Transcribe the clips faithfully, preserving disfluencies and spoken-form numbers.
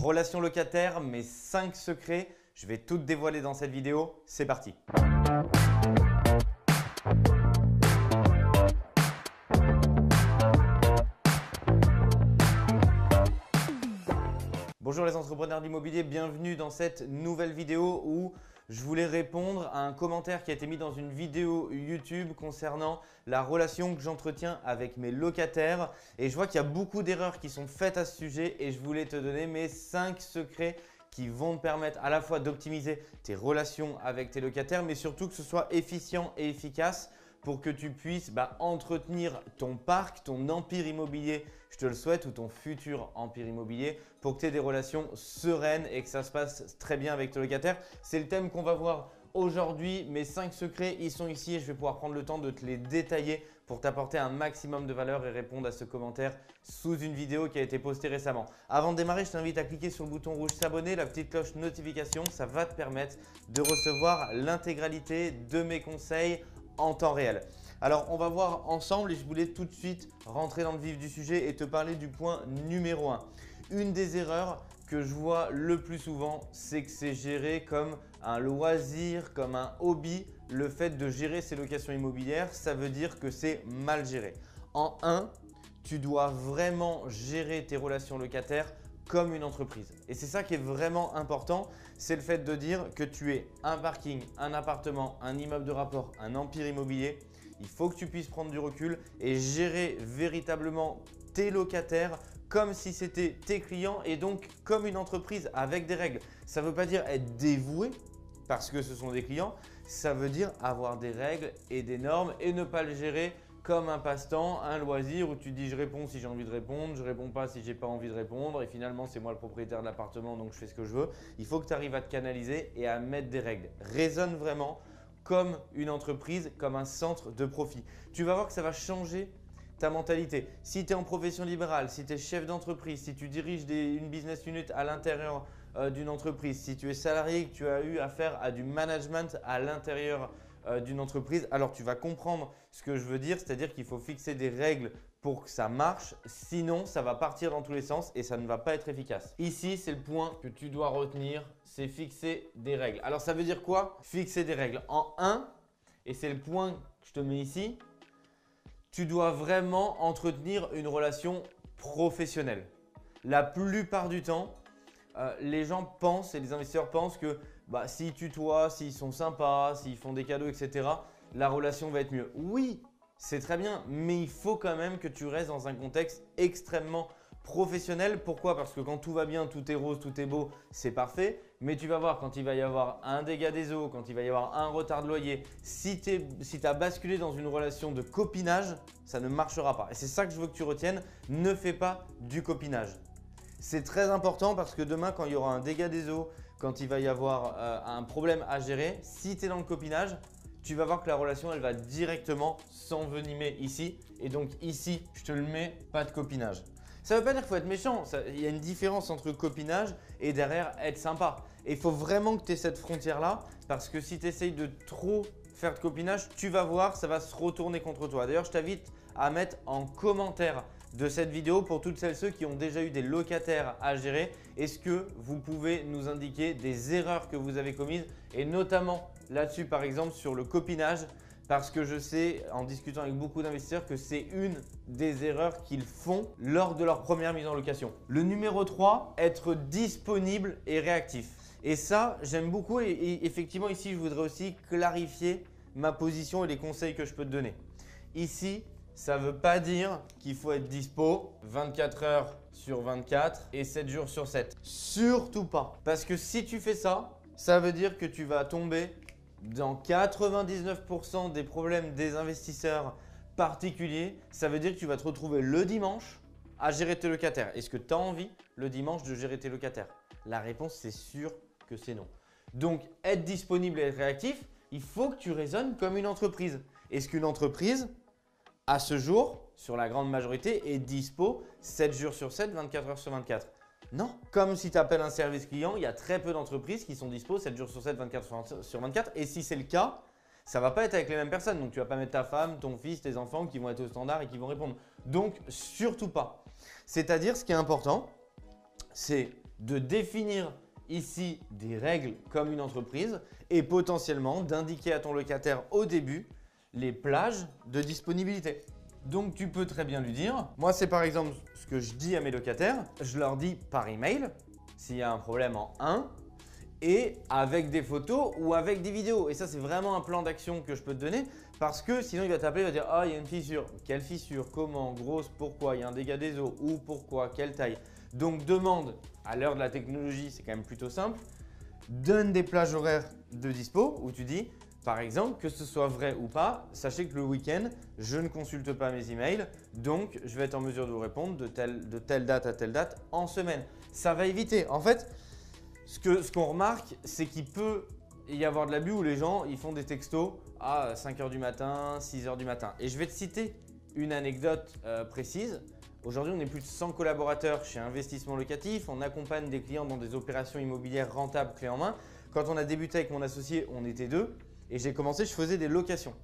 Relation locataire, mes cinq secrets, je vais tout te dévoiler dans cette vidéo, c'est parti. Bonjour les entrepreneurs de l'immobilier, bienvenue dans cette nouvelle vidéo où je voulais répondre à un commentaire qui a été mis dans une vidéo YouTube concernant la relation que j'entretiens avec mes locataires. Et je vois qu'il y a beaucoup d'erreurs qui sont faites à ce sujet et je voulais te donner mes cinq secrets qui vont te permettre à la fois d'optimiser tes relations avec tes locataires, mais surtout que ce soit efficient et efficace pour que tu puisses bah, entretenir ton parc, ton empire immobilier, je te le souhaite, ou ton futur empire immobilier, pour que tu aies des relations sereines et que ça se passe très bien avec tes locataires. C'est le thème qu'on va voir aujourd'hui. Mes cinq secrets, ils sont ici et je vais pouvoir prendre le temps de te les détailler pour t'apporter un maximum de valeur et répondre à ce commentaire sous une vidéo qui a été postée récemment. Avant de démarrer, je t'invite à cliquer sur le bouton rouge s'abonner, la petite cloche notification, ça va te permettre de recevoir l'intégralité de mes conseils en temps réel. Alors, on va voir ensemble et je voulais tout de suite rentrer dans le vif du sujet et te parler du point numéro un. Une des erreurs que je vois le plus souvent, c'est que c'est géré comme un loisir, comme un hobby. Le fait de gérer ses locations immobilières, ça veut dire que c'est mal géré. En un, tu dois vraiment gérer tes relations locataires comme une entreprise. Et c'est ça qui est vraiment important, c'est le fait de dire que tu es un parking, un appartement, un immeuble de rapport, un empire immobilier. Il faut que tu puisses prendre du recul et gérer véritablement tes locataires comme si c'était tes clients et donc comme une entreprise avec des règles. Ça ne veut pas dire être dévoué parce que ce sont des clients, ça veut dire avoir des règles et des normes et ne pas le gérer comme un passe-temps, un loisir où tu dis je réponds si j'ai envie de répondre, je ne réponds pas si j'ai pas envie de répondre et finalement c'est moi le propriétaire de l'appartement donc je fais ce que je veux. Il faut que tu arrives à te canaliser et à mettre des règles. Raisonne vraiment comme une entreprise, comme un centre de profit. Tu vas voir que ça va changer ta mentalité. Si tu es en profession libérale, si tu es chef d'entreprise, si tu diriges des, une business unit à l'intérieur euh, d'une entreprise, si tu es salarié, que tu as eu affaire à du management à l'intérieur euh, d'une entreprise, alors tu vas comprendre ce que je veux dire, c'est-à-dire qu'il faut fixer des règles pour que ça marche, sinon ça va partir dans tous les sens et ça ne va pas être efficace. Ici, c'est le point que tu dois retenir, c'est fixer des règles. Alors ça veut dire quoi? Fixer des règles. En un, et c'est le point que je te mets ici, tu dois vraiment entretenir une relation professionnelle. La plupart du temps, euh, les gens pensent et les investisseurs pensent que bah, s'ils tutoient, s'ils sont sympas, s'ils font des cadeaux, et cetera, la relation va être mieux. Oui, c'est très bien, mais il faut quand même que tu restes dans un contexte extrêmement professionnel. Pourquoi? Parce que quand tout va bien, tout est rose, tout est beau, c'est parfait. Mais tu vas voir quand il va y avoir un dégât des eaux, quand il va y avoir un retard de loyer, si tu si as basculé dans une relation de copinage, ça ne marchera pas. Et c'est ça que je veux que tu retiennes, ne fais pas du copinage. C'est très important parce que demain, quand il y aura un dégât des eaux, quand il va y avoir euh, un problème à gérer, si tu es dans le copinage, tu vas voir que la relation, elle va directement s'envenimer ici. Et donc ici, je te le mets, pas de copinage. Ça ne veut pas dire qu'il faut être méchant. Ça, il y a une différence entre copinage et derrière être sympa. Et il faut vraiment que tu aies cette frontière-là parce que si tu essayes de trop faire de copinage, tu vas voir, ça va se retourner contre toi. D'ailleurs, je t'invite à mettre en commentaire de cette vidéo pour toutes celles et ceux qui ont déjà eu des locataires à gérer. Est-ce que vous pouvez nous indiquer des erreurs que vous avez commises et notamment là-dessus par exemple sur le copinage parce que je sais en discutant avec beaucoup d'investisseurs que c'est une des erreurs qu'ils font lors de leur première mise en location. Le numéro trois, être disponible et réactif. Et ça, j'aime beaucoup et, et effectivement ici, je voudrais aussi clarifier ma position et les conseils que je peux te donner. Ici, ça ne veut pas dire qu'il faut être dispo vingt-quatre heures sur vingt-quatre et sept jours sur sept. Surtout pas. Parce que si tu fais ça, ça veut dire que tu vas tomber dans quatre-vingt-dix-neuf pour cent des problèmes des investisseurs particuliers. Ça veut dire que tu vas te retrouver le dimanche à gérer tes locataires. Est-ce que tu as envie le dimanche de gérer tes locataires? La réponse, c'est sûr que c'est non. Donc, être disponible et être réactif, il faut que tu raisonnes comme une entreprise. Est-ce qu'une entreprise, à ce jour, sur la grande majorité, est dispo sept jours sur sept, vingt-quatre heures sur vingt-quatre? Non. Comme si tu appelles un service client, il y a très peu d'entreprises qui sont dispo sept jours sur sept, vingt-quatre heures sur vingt-quatre. Et si c'est le cas, ça ne va pas être avec les mêmes personnes. Donc, tu ne vas pas mettre ta femme, ton fils, tes enfants qui vont être au standard et qui vont répondre. Donc, surtout pas. C'est-à-dire, ce qui est important, c'est de définir ici des règles comme une entreprise et potentiellement d'indiquer à ton locataire au début les plages de disponibilité. Donc tu peux très bien lui dire, moi c'est par exemple ce que je dis à mes locataires, je leur dis par email s'il y a un problème en un et avec des photos ou avec des vidéos. Et ça c'est vraiment un plan d'action que je peux te donner parce que sinon il va t'appeler, il va dire ah il y a une fissure, quelle fissure, comment, grosse, pourquoi, il y a un dégât des eaux, où, pourquoi, quelle taille. Donc demande, à l'heure de la technologie c'est quand même plutôt simple, donne des plages horaires de dispo où tu dis par exemple, que ce soit vrai ou pas, sachez que le week-end, je ne consulte pas mes emails, donc je vais être en mesure de vous répondre de telle, de telle date à telle date en semaine. Ça va éviter. En fait, ce que, ce qu'on remarque, c'est qu'il peut y avoir de l'abus où les gens ils font des textos à cinq heures du matin, six heures du matin. Et je vais te citer une anecdote euh, précise. Aujourd'hui, on est plus de cent collaborateurs chez Investissement Locatif. On accompagne des clients dans des opérations immobilières rentables clés en main. Quand on a débuté avec mon associé, on était deux. Et j'ai commencé, je faisais des locations.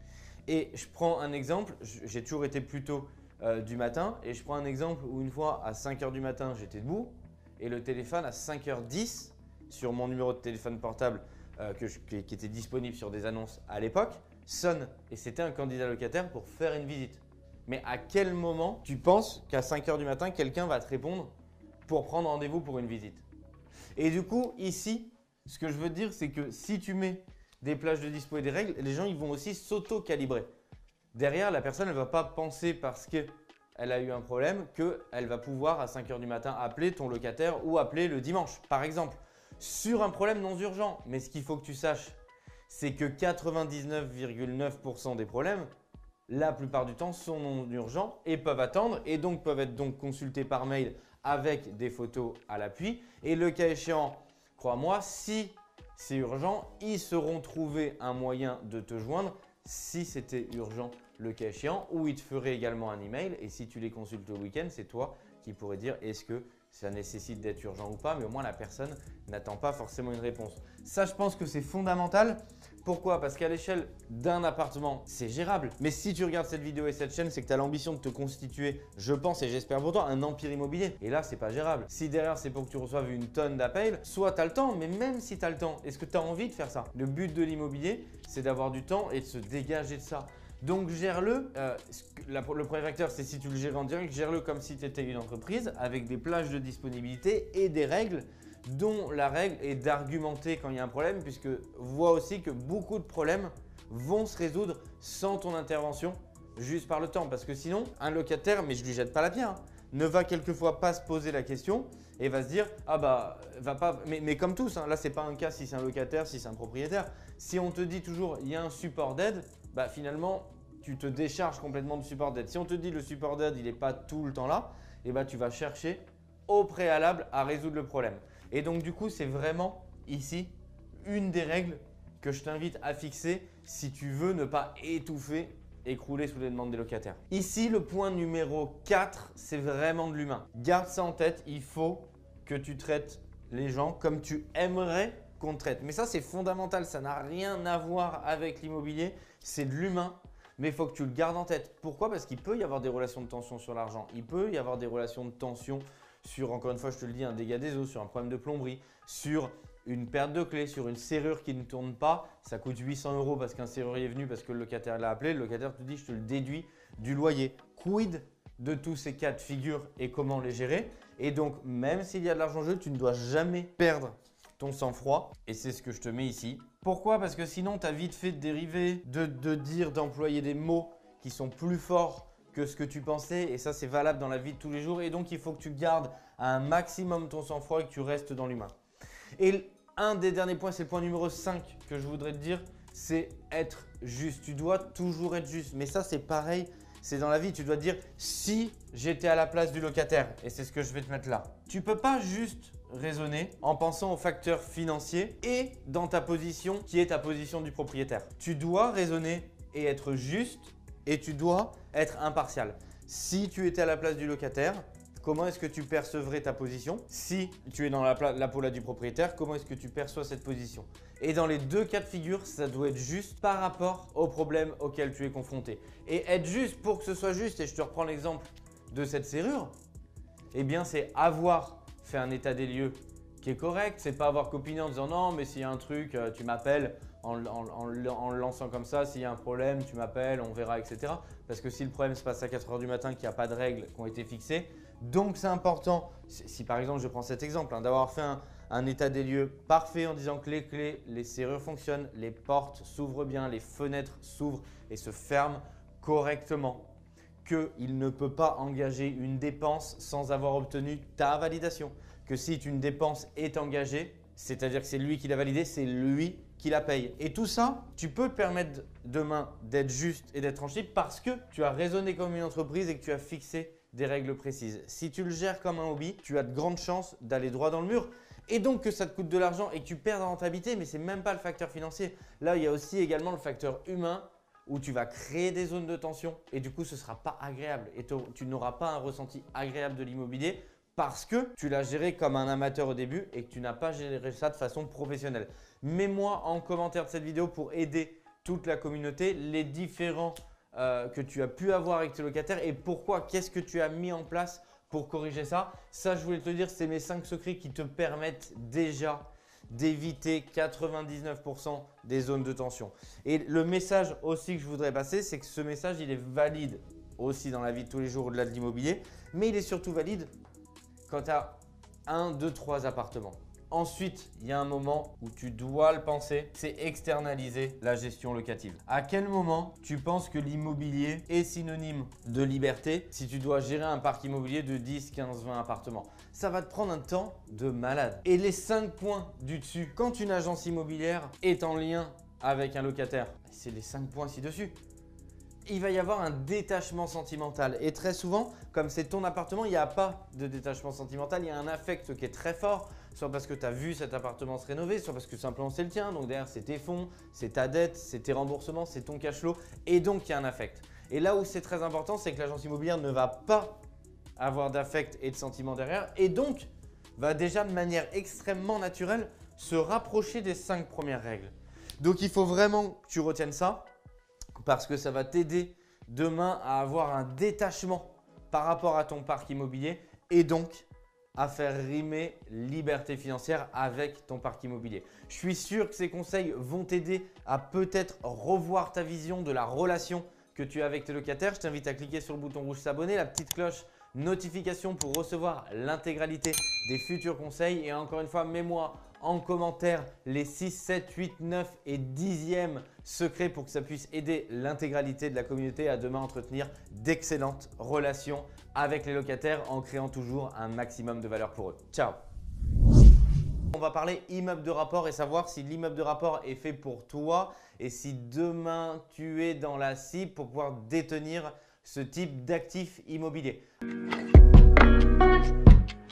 Et je prends un exemple, j'ai toujours été plutôt euh, du matin. Et je prends un exemple où une fois à cinq heures du matin, j'étais debout. Et le téléphone à cinq heures dix sur mon numéro de téléphone portable euh, que je, qui, qui était disponible sur des annonces à l'époque, sonne. Et c'était un candidat locataire pour faire une visite. Mais à quel moment tu penses qu'à cinq heures du matin, quelqu'un va te répondre pour prendre rendez-vous pour une visite? Et du coup, ici, ce que je veux te dire, c'est que si tu mets des plages de dispo et des règles, les gens ils vont aussi s'auto-calibrer. Derrière, la personne ne va pas penser parce qu'elle a eu un problème qu'elle va pouvoir à cinq heures du matin appeler ton locataire ou appeler le dimanche, par exemple, sur un problème non urgent. Mais ce qu'il faut que tu saches, c'est que quatre-vingt-dix-neuf virgule neuf pour cent des problèmes, la plupart du temps, sont non urgents et peuvent attendre et donc peuvent être donc consultés par mail avec des photos à l'appui. Et le cas échéant, crois-moi, si c'est urgent, ils sauront trouver un moyen de te joindre si c'était urgent le cas échéant ou ils te feraient également un email et si tu les consultes le week-end, c'est toi qui pourrais dire est-ce que ça nécessite d'être urgent ou pas, mais au moins la personne n'attend pas forcément une réponse. Ça, je pense que c'est fondamental. Pourquoi? Parce qu'à l'échelle d'un appartement, c'est gérable. Mais si tu regardes cette vidéo et cette chaîne, c'est que tu as l'ambition de te constituer, je pense et j'espère pour toi, un empire immobilier. Et là, c'est pas gérable. Si derrière, c'est pour que tu reçoives une tonne d'appels, soit tu as le temps, mais même si tu as le temps, est-ce que tu as envie de faire ça? Le but de l'immobilier, c'est d'avoir du temps et de se dégager de ça. Donc, gère-le. Euh, le premier facteur, c'est si tu le gères en direct, gère-le comme si tu étais une entreprise avec des plages de disponibilité et des règles dont la règle est d'argumenter quand il y a un problème puisque vois aussi que beaucoup de problèmes vont se résoudre sans ton intervention juste par le temps. Parce que sinon, un locataire, mais je ne lui jette pas la pierre, hein, ne va quelquefois pas se poser la question et va se dire « Ah bah, va pas… » Mais, mais comme tous, hein, là, ce n'est pas un cas si c'est un locataire, si c'est un propriétaire. Si on te dit toujours « Il y a un support d'aide », bah finalement, tu te décharges complètement du support d'aide. Si on te dit le support d'aide, il n'est pas tout le temps là, et bah, tu vas chercher au préalable à résoudre le problème. Et donc, du coup, c'est vraiment ici une des règles que je t'invite à fixer si tu veux ne pas étouffer et crouler sous les demandes des locataires. Ici, le point numéro quatre, c'est vraiment de l'humain. Garde ça en tête, il faut que tu traites les gens comme tu aimerais qu'on te traite. Mais ça, c'est fondamental, ça n'a rien à voir avec l'immobilier, c'est de l'humain. Mais il faut que tu le gardes en tête. Pourquoi? Parce qu'il peut y avoir des relations de tension sur l'argent. Il peut y avoir des relations de tension sur, encore une fois, je te le dis, un dégât des eaux, sur un problème de plomberie, sur une perte de clé, sur une serrure qui ne tourne pas. Ça coûte huit cents euros parce qu'un serrurier est venu, parce que le locataire l'a appelé. Le locataire te dit, je te le déduis du loyer. Quid de tous ces cas de figure et comment les gérer? Et donc, même s'il y a de l'argent en jeu, tu ne dois jamais perdre ton sang-froid. Et c'est ce que je te mets ici. Pourquoi? Parce que sinon, tu as vite fait de dériver, de, de dire, d'employer des mots qui sont plus forts que ce que tu pensais. Et ça, c'est valable dans la vie de tous les jours. Et donc, il faut que tu gardes à un maximum ton sang-froid et que tu restes dans l'humain. Et un des derniers points, c'est le point numéro cinq que je voudrais te dire, c'est être juste. Tu dois toujours être juste. Mais ça, c'est pareil. C'est dans la vie, tu dois te dire si j'étais à la place du locataire, et c'est ce que je vais te mettre là. Tu ne peux pas juste raisonner en pensant aux facteurs financiers et dans ta position qui est ta position du propriétaire. Tu dois raisonner et être juste et tu dois être impartial. Si tu étais à la place du locataire, comment est-ce que tu percevrais ta position? Si tu es dans la, la peau là du propriétaire, comment est-ce que tu perçois cette position? Et dans les deux cas de figure, ça doit être juste par rapport au problème auquel tu es confronté. Et être juste pour que ce soit juste, et je te reprends l'exemple de cette serrure, eh bien c'est avoir fait un état des lieux qui est correct. C'est pas avoir copiné en disant non, mais s'il y a un truc, tu m'appelles en, en, en, en le lançant comme ça. S'il y a un problème, tu m'appelles, on verra, et cetera. Parce que si le problème se passe à quatre heures du matin, qu'il n'y a pas de règles qui ont été fixées, donc c'est important. Si, si par exemple, je prends cet exemple, hein, d'avoir fait un, un état des lieux parfait en disant que les clés, les serrures fonctionnent, les portes s'ouvrent bien, les fenêtres s'ouvrent et se ferment correctement, qu'il ne peut pas engager une dépense sans avoir obtenu ta validation. Que si une dépense est engagée, c'est-à-dire que c'est lui qui l'a validée, c'est lui qui la paye. Et tout ça, tu peux te permettre demain d'être juste et d'être tranquille parce que tu as raisonné comme une entreprise et que tu as fixé des règles précises. Si tu le gères comme un hobby, tu as de grandes chances d'aller droit dans le mur et donc que ça te coûte de l'argent et que tu perds en rentabilité, mais ce n'est même pas le facteur financier. Là, il y a aussi également le facteur humain où tu vas créer des zones de tension et du coup, ce ne sera pas agréable et tu n'auras pas un ressenti agréable de l'immobilier parce que tu l'as géré comme un amateur au début et que tu n'as pas géré ça de façon professionnelle. Mets-moi en commentaire de cette vidéo pour aider toute la communauté les différents euh, que tu as pu avoir avec tes locataires et pourquoi, qu'est-ce que tu as mis en place pour corriger ça. Ça, je voulais te le dire, c'est mes cinq secrets qui te permettent déjà d'éviter quatre-vingt-dix-neuf pour cent des zones de tension. Et le message aussi que je voudrais passer, c'est que ce message, il est valide aussi dans la vie de tous les jours au-delà de l'immobilier, mais il est surtout valide quand tu as un, deux, trois appartements. Ensuite, il y a un moment où tu dois le penser, c'est externaliser la gestion locative. À quel moment tu penses que l'immobilier est synonyme de liberté si tu dois gérer un parc immobilier de dix, quinze, vingt appartements? Ça va te prendre un temps de malade. Et les cinq points du dessus, quand une agence immobilière est en lien avec un locataire, c'est les cinq points ci-dessus. Il va y avoir un détachement sentimental. Et très souvent, comme c'est ton appartement, il n'y a pas de détachement sentimental. Il y a un affect qui est très fort, soit parce que tu as vu cet appartement se rénover, soit parce que simplement c'est le tien. Donc derrière, c'est tes fonds, c'est ta dette, c'est tes remboursements, c'est ton cash flow. Et donc, il y a un affect. Et là où c'est très important, c'est que l'agence immobilière ne va pas avoir d'affect et de sentiment derrière. Et donc, va déjà de manière extrêmement naturelle se rapprocher des cinq premières règles. Donc, il faut vraiment que tu retiennes ça, parce que ça va t'aider demain à avoir un détachement par rapport à ton parc immobilier et donc à faire rimer liberté financière avec ton parc immobilier. Je suis sûr que ces conseils vont t'aider à peut-être revoir ta vision de la relation que tu as avec tes locataires. Je t'invite à cliquer sur le bouton rouge s'abonner, la petite cloche notification pour recevoir l'intégralité des futurs conseils. Et encore une fois, mets-moi en commentaire les six, sept, huit, neuf et dixième secrets pour que ça puisse aider l'intégralité de la communauté à demain entretenir d'excellentes relations avec les locataires en créant toujours un maximum de valeur pour eux. Ciao! On va parler immeuble de rapport et savoir si l'immeuble de rapport est fait pour toi et si demain tu es dans la cible pour pouvoir détenir ce type d'actif immobilier.